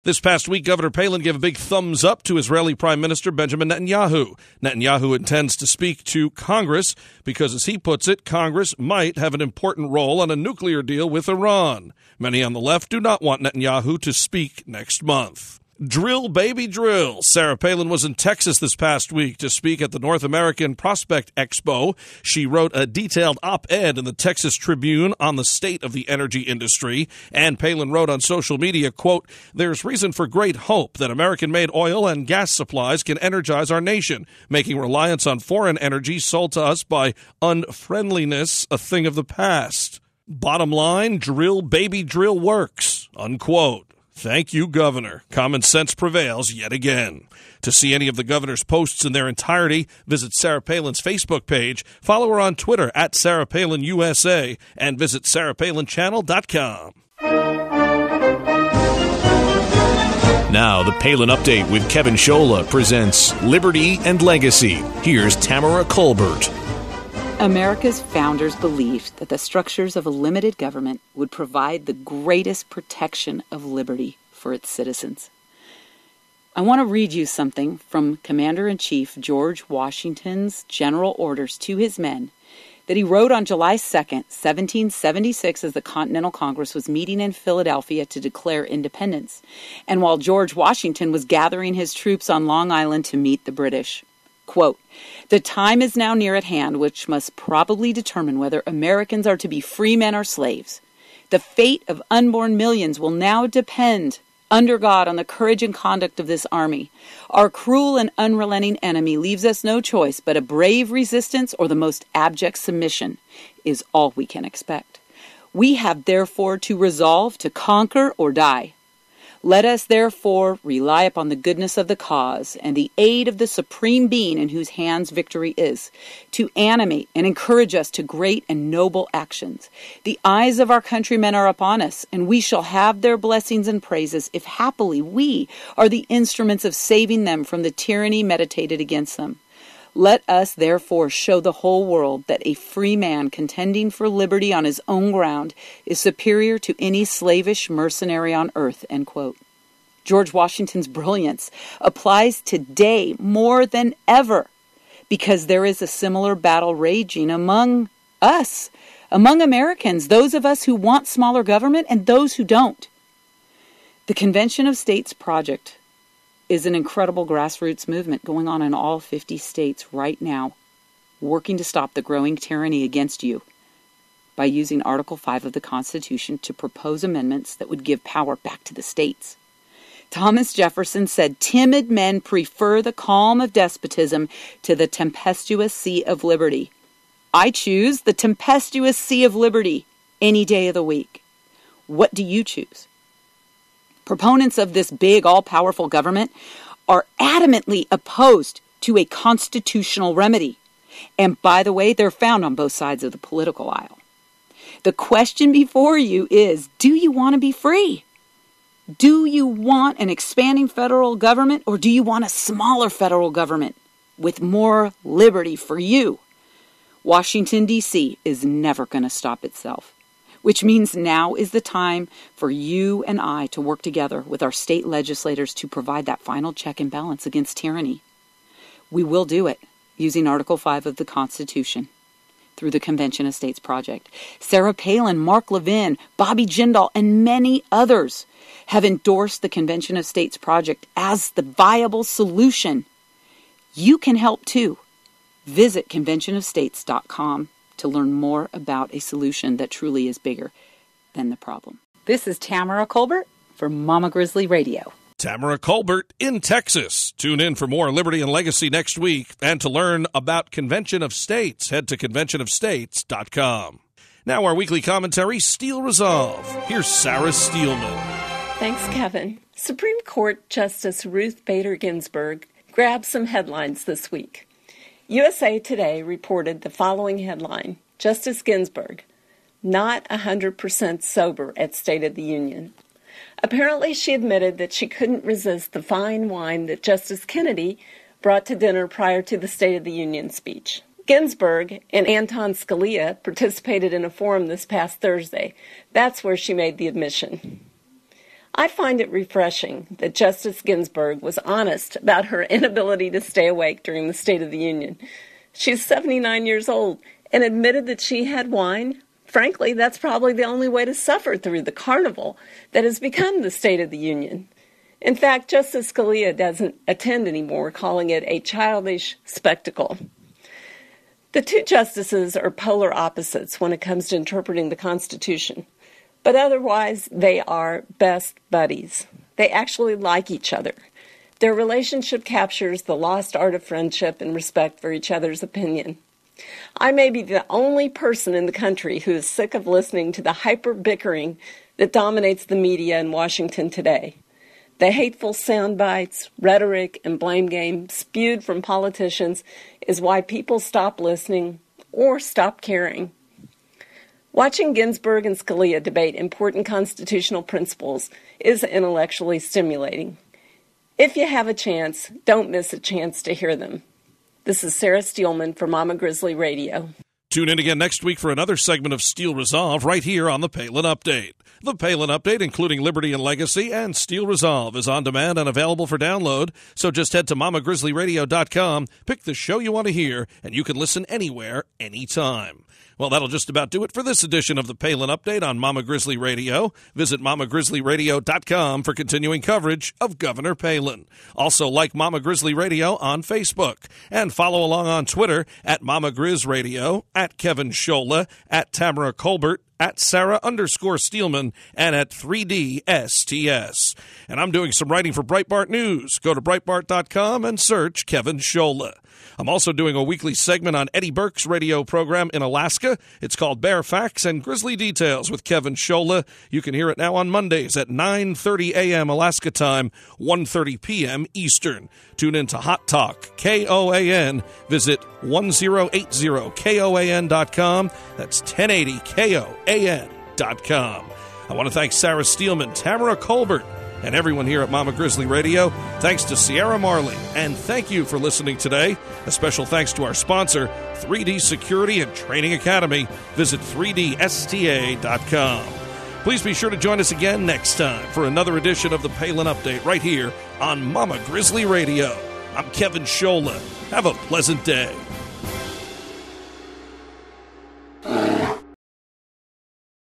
This past week, Governor Palin gave a big thumbs up to Israeli Prime Minister Benjamin Netanyahu. Netanyahu intends to speak to Congress because, as he puts it, Congress might have an important role on a nuclear deal with Iran. Many on the left do not want Netanyahu to speak next month. Drill, baby, drill. Sarah Palin was in Texas this past week to speak at the North American Prospect Expo. She wrote a detailed op-ed in the Texas Tribune on the state of the energy industry. And Palin wrote on social media, quote, "There's reason for great hope that American-made oil and gas supplies can energize our nation, making reliance on foreign energy sold to us by unfriendliness a thing of the past. Bottom line, drill, baby, drill works," unquote. Thank you, Governor. Common sense prevails yet again. To see any of the governor's posts in their entirety, visit Sarah Palin's Facebook page, follow her on Twitter at Sarah Palin USA, and visit sarahpalinchannel.com. Now, the Palin Update with Kevin Scholla presents Liberty and Legacy. Here's Tamara Colbert. America's founders believed that the structures of a limited government would provide the greatest protection of liberty for its citizens. I want to read you something from Commander-in-Chief George Washington's general orders to his men that he wrote on July 2nd, 1776, as the Continental Congress was meeting in Philadelphia to declare independence, and while George Washington was gathering his troops on Long Island to meet the British. Quote, "The time is now near at hand which must probably determine whether Americans are to be free men or slaves. The fate of unborn millions will now depend, under God, on the courage and conduct of this army. Our cruel and unrelenting enemy leaves us no choice, but a brave resistance or the most abject submission is all we can expect. We have therefore to resolve to conquer or die. Let us, therefore, rely upon the goodness of the cause and the aid of the Supreme Being in whose hands victory is, to animate and encourage us to great and noble actions. The eyes of our countrymen are upon us, and we shall have their blessings and praises if happily we are the instruments of saving them from the tyranny meditated against them. Let us, therefore, show the whole world that a free man contending for liberty on his own ground is superior to any slavish mercenary on earth," end quote. George Washington's brilliance applies today more than ever because there is a similar battle raging among us, among Americans, those of us who want smaller government and those who don't. The Convention of States Project is an incredible grassroots movement going on in all 50 states right now, working to stop the growing tyranny against you by using Article 5 of the Constitution to propose amendments that would give power back to the states. Thomas Jefferson said, "Timid men prefer the calm of despotism to the tempestuous sea of liberty." I choose the tempestuous sea of liberty any day of the week. What do you choose? Proponents of this big, all-powerful government are adamantly opposed to a constitutional remedy. And by the way, they're found on both sides of the political aisle. The question before you is, do you want to be free? Do you want an expanding federal government, or do you want a smaller federal government with more liberty for you? Washington, D.C. is never going to stop itself. Which means now is the time for you and I to work together with our state legislators to provide that final check and balance against tyranny. We will do it using Article 5 of the Constitution through the Convention of States Project. Sarah Palin, Mark Levin, Bobby Jindal, and many others have endorsed the Convention of States Project as the viable solution. You can help too. Visit conventionofstates.com to learn more about a solution that truly is bigger than the problem. This is Tamara Colbert for Mama Grizzly Radio. Tamara Colbert in Texas. Tune in for more Liberty and Legacy next week. And to learn about Convention of States, head to conventionofstates.com. Now our weekly commentary, Steel Resolve. Here's Sarah Steelman. Thanks, Kevin. Supreme Court Justice Ruth Bader Ginsburg grabbed some headlines this week. USA Today reported the following headline: Justice Ginsburg, not 100% sober at State of the Union. Apparently, she admitted that she couldn't resist the fine wine that Justice Kennedy brought to dinner prior to the State of the Union speech. Ginsburg and Anton Scalia participated in a forum this past Thursday. That's where she made the admission. I find it refreshing that Justice Ginsburg was honest about her inability to stay awake during the State of the Union. She's 79 years old and admitted that she had wine. Frankly, that's probably the only way to suffer through the carnival that has become the State of the Union. In fact, Justice Scalia doesn't attend anymore, calling it a childish spectacle. The two justices are polar opposites when it comes to interpreting the Constitution, but otherwise they are best buddies. They actually like each other. Their relationship captures the lost art of friendship and respect for each other's opinion. I may be the only person in the country who is sick of listening to the hyper-bickering that dominates the media in Washington today. The hateful sound bites, rhetoric, and blame game spewed from politicians is why people stop listening or stop caring. Watching Ginsburg and Scalia debate important constitutional principles is intellectually stimulating. If you have a chance, don't miss a chance to hear them. This is Sarah Steelman for Mama Grizzly Radio. Tune in again next week for another segment of Steel Resolve right here on the Palin Update. The Palin Update, including Liberty and Legacy and Steel Resolve, is on demand and available for download. So just head to mamagrizzlyradio.com, pick the show you want to hear, and you can listen anywhere, anytime. Well, that'll just about do it for this edition of the Palin Update on Mama Grizzly Radio. Visit mamagrizzlyradio.com for continuing coverage of Governor Palin. Also, like Mama Grizzly Radio on Facebook. And follow along on Twitter at Mama Grizz Radio, at Kevin Scholla, at Tamara Colbert, at Sarah_Steelman, and at 3DSTS. And I'm doing some writing for Breitbart News. Go to Breitbart.com and search Kevin Scholla. I'm also doing a weekly segment on Eddie Burke's radio program in Alaska. It's called Bear Facts and Grizzly Details with Kevin Scholla. You can hear it now on Mondays at 9:30 a.m. Alaska time, 1:30 p.m. Eastern. Tune in to Hot Talk, KOAN. Visit 1080KOAN.com. That's 1080KOAN.com. I want to thank Sarah Steelman, Tamara Colbert, and everyone here at Mama Grizzly Radio. Thanks to Sierra Marley, and thank you for listening today. A special thanks to our sponsor, 3D Security and Training Academy. Visit 3dsta.com. Please be sure to join us again next time for another edition of the Palin Update right here on Mama Grizzly Radio. I'm Kevin Scholla. Have a pleasant day.